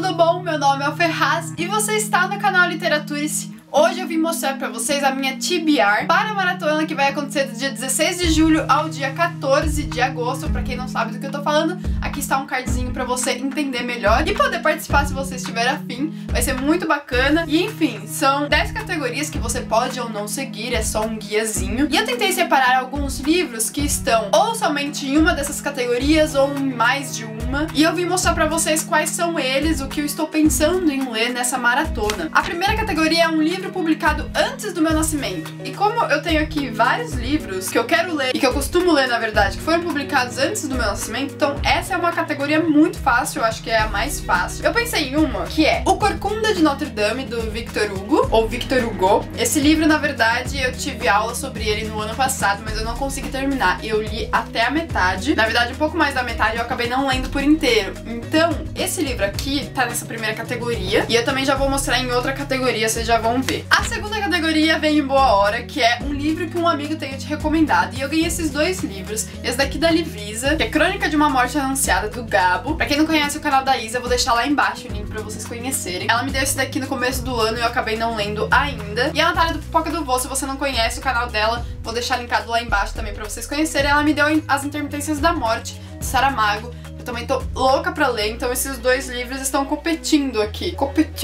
tudo bom? Meu nome é o Ferraz e você está no canal Literaturice. Hoje eu vim mostrar pra vocês a minha TBR para a maratona que vai acontecer do dia 16 de julho ao dia 14 de agosto. Pra quem não sabe do que eu tô falando, aqui está um cardzinho pra você entender melhor e poder participar se você estiver afim. Vai ser muito bacana. E enfim, são 10 categorias que você pode ou não seguir, é só um guiazinho. E eu tentei separar alguns livros que estão ou somente em uma dessas categorias ou em mais de uma. E eu vim mostrar pra vocês quais são eles, o que eu estou pensando em ler nessa maratona. A primeira categoria é um livro publicado antes do meu nascimento. E como eu tenho aqui vários livros que eu quero ler e que eu costumo ler, na verdade, que foram publicados antes do meu nascimento, então essa é uma categoria muito fácil, eu acho que é a mais fácil. Eu pensei em uma que é O Corcunda de Notre Dame, do Victor Hugo, ou Victor Hugo. Esse livro, na verdade, eu tive aula sobre ele no ano passado, mas eu não consegui terminar. Eu li até a metade. Na verdade, um pouco mais da metade eu acabei não lendo por inteiro. Então, esse livro aqui tá nessa primeira categoria. E eu também já vou mostrar em outra categoria, vocês já vão ver. A segunda categoria vem em boa hora, que é um livro que um amigo tenha te recomendado. E eu ganhei esses dois livros. Esse daqui da Livrisa, que é Crônica de uma Morte Anunciada, do Gabo. Pra quem não conhece o canal da Isa, eu vou deixar lá embaixo o link pra vocês conhecerem. Ela me deu esse daqui no começo do ano e eu acabei não lendo ainda. E a Natália do Pipoca do Vô, se você não conhece o canal dela, vou deixar linkado lá embaixo também pra vocês conhecerem. Ela me deu As Intermitências da Morte, de Saramago. Eu também tô louca pra ler, então esses dois livros estão competindo aqui.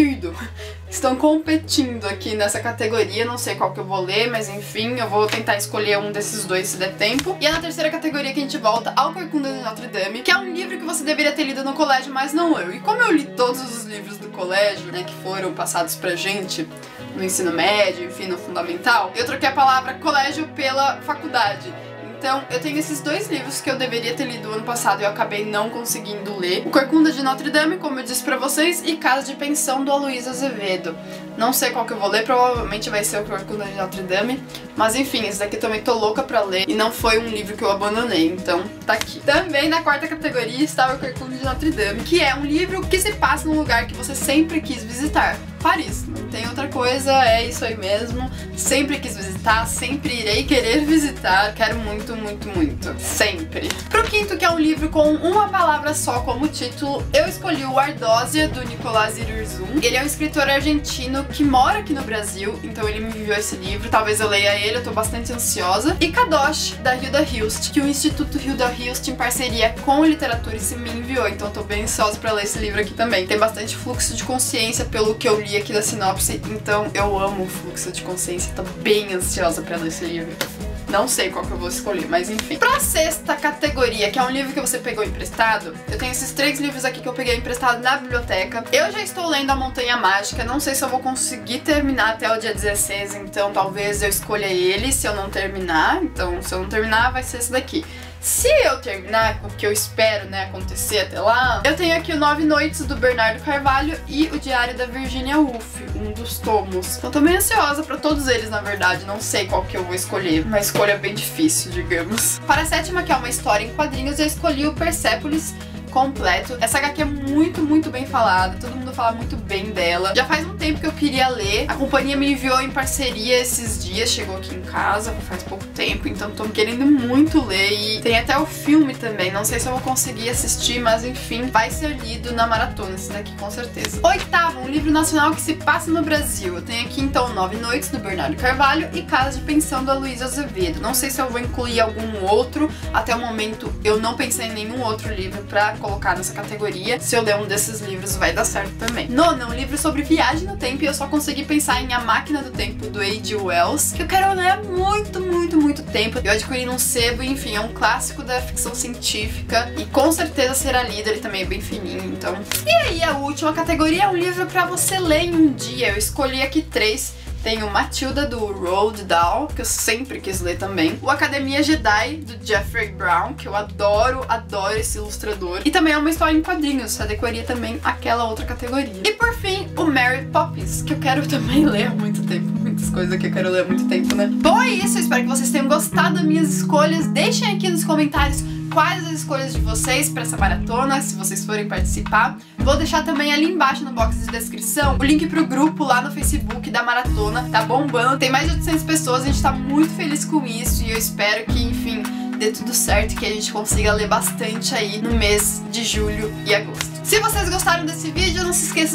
Estão competindo aqui nessa categoria, não sei qual que eu vou ler, mas enfim, eu vou tentar escolher um desses dois se der tempo. E é na terceira categoria que a gente volta ao Corcunda de Notre Dame, que é um livro que você deveria ter lido no colégio, mas não leu. E como eu li todos os livros do colégio, né, que foram passados pra gente no ensino médio, enfim, no fundamental, eu troquei a palavra colégio pela faculdade. Então, eu tenho esses dois livros que eu deveria ter lido ano passado e eu acabei não conseguindo ler. O Corcunda de Notre Dame, como eu disse pra vocês, e Casa de Pensão, do Aloysio Azevedo. Não sei qual que eu vou ler, provavelmente vai ser o Corcunda de Notre Dame. Mas enfim, esse daqui eu também tô louca pra ler e não foi um livro que eu abandonei, então tá aqui. Também na quarta categoria está o Corcunda de Notre Dame, que é um livro que se passa num lugar que você sempre quis visitar. Paris, não tem outra coisa, é isso aí mesmo. Sempre quis visitar, sempre irei querer visitar. Quero muito, muito, muito. Sempre. Pro quinto, que é um livro com uma palavra só como título, eu escolhi o Ardósia, do Nicolás Irirzum. Ele é um escritor argentino que mora aqui no Brasil, então ele me enviou esse livro. Talvez eu leia ele, eu tô bastante ansiosa. E Kadosh, da Hilda Hilst, que o Instituto Hilda Hilst, em parceria com o Literaturice, me enviou. Então eu tô bem ansiosa pra ler esse livro aqui também. Tem bastante fluxo de consciência, pelo que eu li aqui da sinopse, então eu amo o fluxo de consciência, tô bem ansiosa pra ler esse livro. Não sei qual que eu vou escolher, mas enfim. Pra sexta categoria, que é um livro que você pegou emprestado, eu tenho esses 3 livros aqui que eu peguei emprestado na biblioteca. Eu já estou lendo A Montanha Mágica, não sei se eu vou conseguir terminar até o dia 16, então talvez eu escolha ele se eu não terminar. Então, se eu não terminar, vai ser esse daqui. Se eu terminar, o que eu espero, né, acontecer até lá, eu tenho aqui o 9 Noites, do Bernardo Carvalho, e o Diário da Virginia Woolf, um dos tomos. Então tô bem ansiosa pra todos eles, na verdade, não sei qual que eu vou escolher. Uma escolha bem difícil, digamos. Para a sétima, que é uma história em quadrinhos, eu escolhi o Persepolis completo. Essa HQ é muito, muito bem falada, todo mundo fala muito bem dela. Já faz um tempo que eu queria ler, a companhia me enviou em parceria esses dias, chegou aqui em casa faz pouco tempo, então tô querendo muito ler. E tem até o filme também, não sei se eu vou conseguir assistir, mas enfim, vai ser lido na maratona esse daqui, com certeza. Oitavo, um livro nacional que se passa no Brasil. Eu tenho aqui então 9 Noites, do Bernardo Carvalho, e Casa de Pensão, do Aloysio Azevedo. Não sei se eu vou incluir algum outro, até o momento eu não pensei em nenhum outro livro pra colocar nessa categoria. Se eu ler um desses livros vai dar certo também. Nono, um livro sobre viagem no tempo, e eu só consegui pensar em A Máquina do Tempo, do H.G. Wells, que eu quero ler há muito, muito, muito tempo. Eu adquiri num sebo, enfim, é um clássico da ficção científica e com certeza será lido, ele também é bem fininho, então. E aí a última categoria é um livro pra você ler em um dia. Eu escolhi aqui 3. Tem o Matilda, do Roald Dahl, que eu sempre quis ler também. O Academia Jedi, do Jeffrey Brown, que eu adoro, adoro esse ilustrador. E também é uma história em quadrinhos, adequaria também aquela outra categoria. E por fim, o Mary Poppins, que eu quero também ler há muito tempo. Muitas coisas que eu quero ler há muito tempo, né? Bom, é isso, eu espero que vocês tenham gostado das minhas escolhas. Deixem aqui nos comentários quais as escolhas de vocês para essa maratona, se vocês forem participar. Vou deixar também ali embaixo no box de descrição o link pro grupo lá no Facebook da maratona. Tá bombando, tem mais de 800 pessoas, a gente tá muito feliz com isso e eu espero que, enfim, dê tudo certo, que a gente consiga ler bastante aí no mês de julho e agosto. Se vocês gostaram desse vídeo, não se esqueçam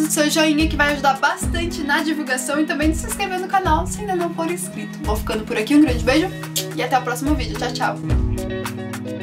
do seu joinha, que vai ajudar bastante na divulgação, e também de se inscrever no canal se ainda não for inscrito. Vou ficando por aqui, um grande beijo e até o próximo vídeo. Tchau, tchau!